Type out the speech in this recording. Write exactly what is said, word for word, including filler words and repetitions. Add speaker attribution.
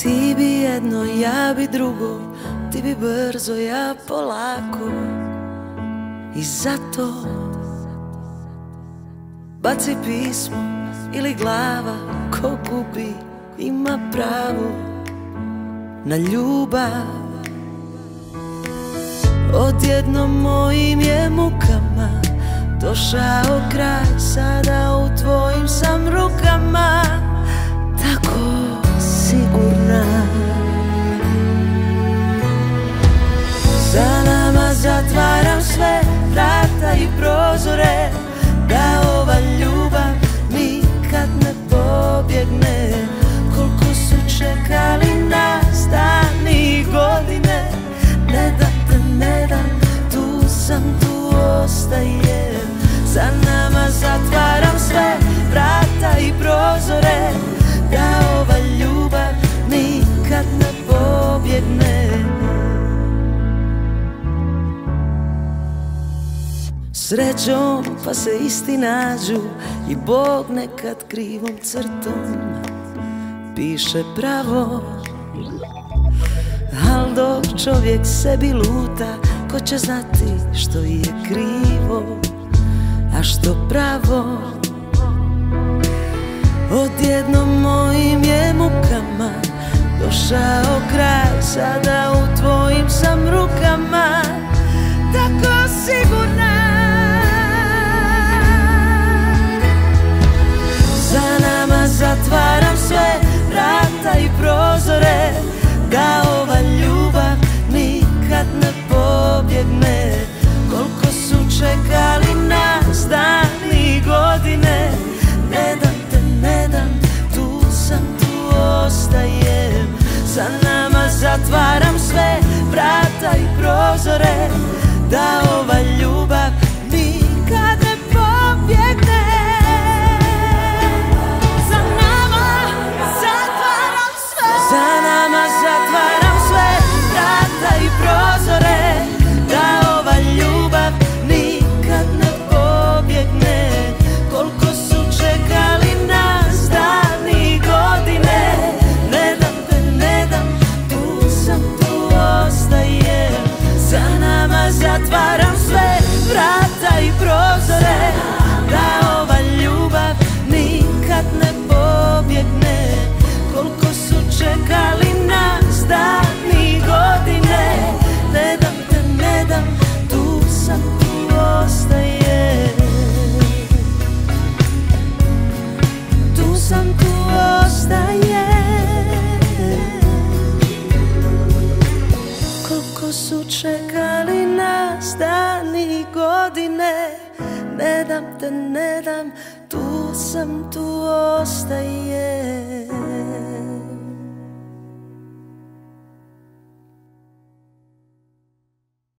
Speaker 1: Ti bi jedno, ja bi drugo, ti bi brzo, ja polako. I zato baci pismo ili glava, ko gubi ima pravo na ljubav. Odjednom mojim je mukama došao kraj, sada u tvojim sam rukama, tako sigurna. Za nama zatvaram sve vrata i prozore, da ova ljubav nikad ne pobjegne. Koliko su čekali nas dani i godine, ne da te ne dam, tu sam, tu ostajem. Za nama zatvaram sve vrata i prozore, da ova ljubav nikad ne pobjegne. Srećom pa se isti nađu i Bog nekad krivom crtom piše pravo. Al dok čovjek sebi luta, ko će znati što je krivo, a što pravo. Odjednom mojim je mukama došao kraj, sada u tvojim sam rukama, tako sigurna. Za nama zatvaram sve vrata i prozore, da ova ljubav nikad ne pobjegne. Koliko su čekali nas dani i godine, ne dam te, ne dam, tu sam, tu ostajem. Za nama zatvaram sve vrata i prozore, da ova ljubav nikad ne pobjegne. Za nama zatvaram sve vrata i prozore, da ova ljubav nikad ne pobjegne. Koliko su čekali nas dani i godine, ne dam te, ne dam, tu sam, tu ostajem. Za nama zatvaram sve vrata i prozore, da ova ljubav nikad ne pobjegne. Koliko su čekali nas dani i godine, ne dam te, ne dam, tu sam, tu ostajem. Tu sam, tu ostajem. Koliko su čekali nas dani i godine, ne dam te, ne dam, tu sam, tu ostajem.